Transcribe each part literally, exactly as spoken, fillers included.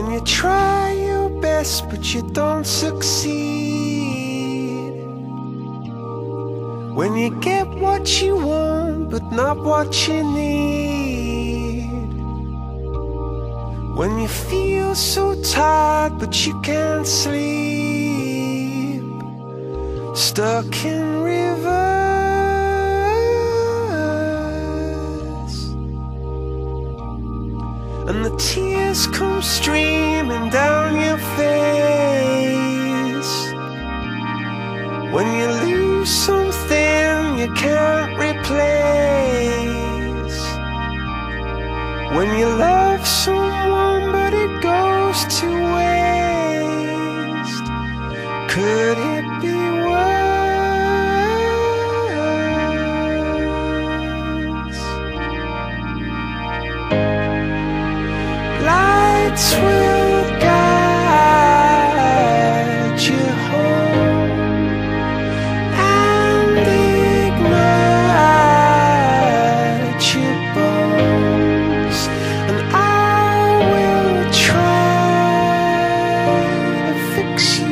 When you try your best but you don't succeed, when you get what you want but not what you need, when you feel so tired but you can't sleep, stuck in rivers, and the tears come streaming down your face, when you lose something you can't replace, when you love someone but it goes to waste. Could it be worse? Lights will guide you home and ignite your bones, and I will try to fix you.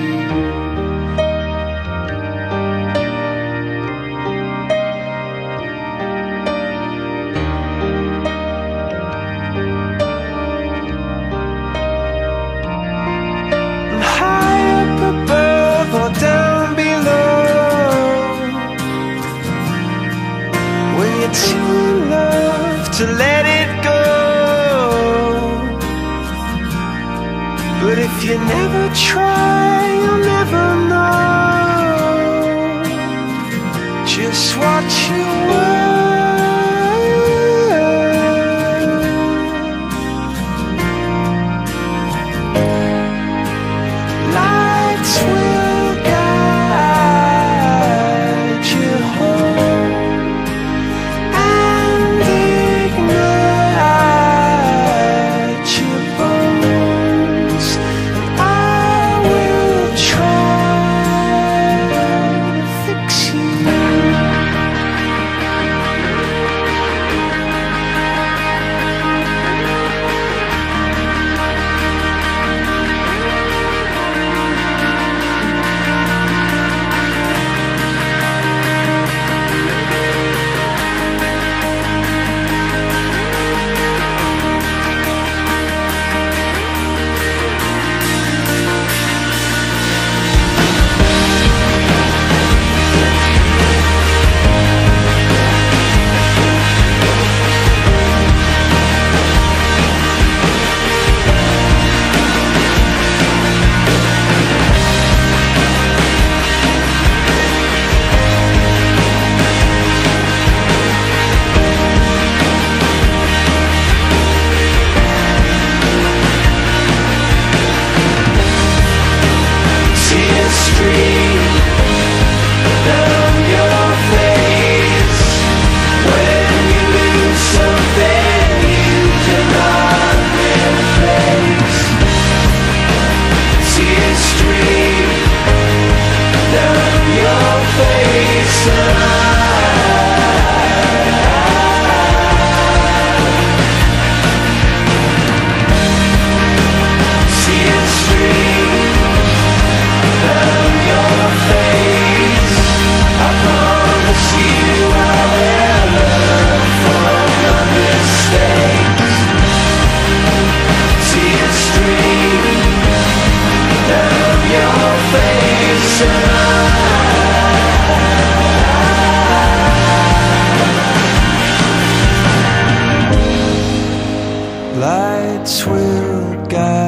Down below, when you're too in love to let it go, but if you never try you'll never know just what you were. Lights will lights will guide